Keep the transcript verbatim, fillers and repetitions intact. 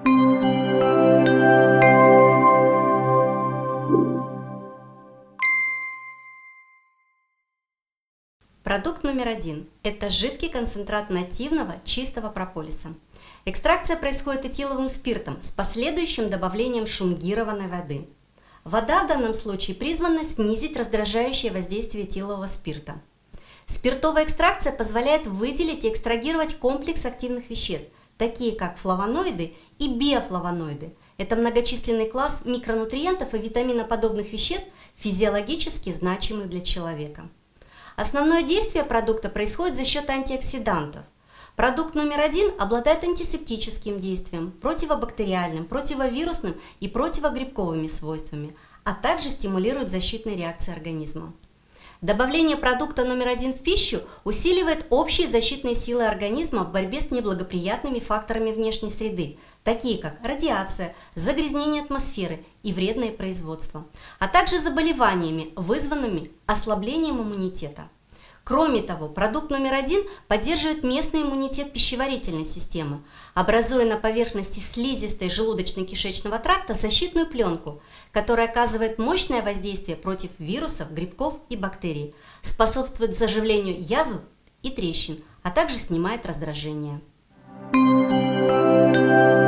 Продукт номер один – это жидкий концентрат нативного чистого прополиса. Экстракция происходит этиловым спиртом с последующим добавлением шунгированной воды. Вода в данном случае призвана снизить раздражающее воздействие этилового спирта. Спиртовая экстракция позволяет выделить и экстрагировать комплекс активных веществ, такие как флавоноиды и биофлавоноиды. Это многочисленный класс микронутриентов и витаминоподобных веществ, физиологически значимых для человека. Основное действие продукта происходит за счет антиоксидантов. Продукт номер один обладает антисептическим действием, противобактериальным, противовирусным и противогрибковыми свойствами, а также стимулирует защитные реакции организма. Добавление продукта номер один в пищу усиливает общие защитные силы организма в борьбе с неблагоприятными факторами внешней среды, такие как радиация, загрязнение атмосферы и вредное производство, а также заболеваниями, вызванными ослаблением иммунитета. Кроме того, продукт номер один поддерживает местный иммунитет пищеварительной системы, образуя на поверхности слизистой желудочно-кишечного тракта защитную пленку, которая оказывает мощное воздействие против вирусов, грибков и бактерий, способствует заживлению язв и трещин, а также снимает раздражение.